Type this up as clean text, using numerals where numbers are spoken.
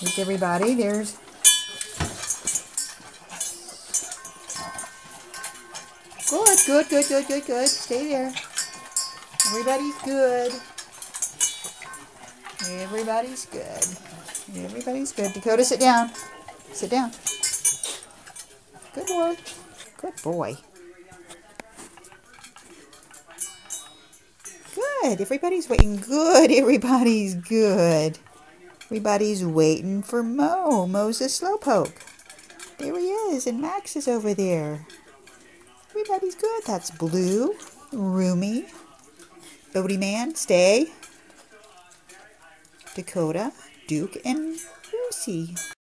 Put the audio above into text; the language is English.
There's everybody. There's good. Stay there. Everybody's good. Everybody's good. Everybody's good. Dakota, sit down. Sit down. Good boy. Good boy. Good. Everybody's waiting. Good. Everybody's good. Everybody's waiting for Mo. Mo's a slowpoke. There he is, and Max is over there. Everybody's good. That's Blue, Roomy, Bodie Man, stay, Dakota, Duke, and Lucy.